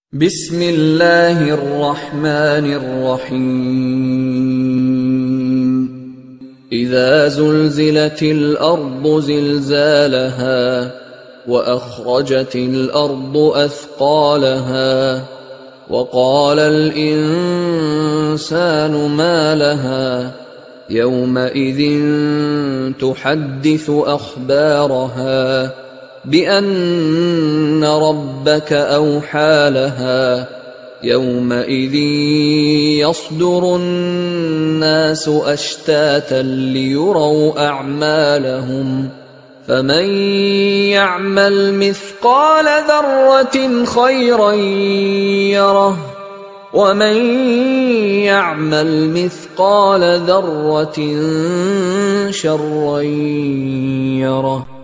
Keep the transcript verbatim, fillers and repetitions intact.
بسم الله الرحمن الرحيم إذا زلزلت الأرض زلزالها وأخرجت الأرض أثقالها وقال الإنسان ما لها يومئذ تحدث أخبارها بأن ربك أوحى لها يومئذ يصدر الناس أشتاتا ليروا أعمالهم فمن يعمل مثقال ذرة خيرا يره ومن يعمل مثقال ذرة شرا يره.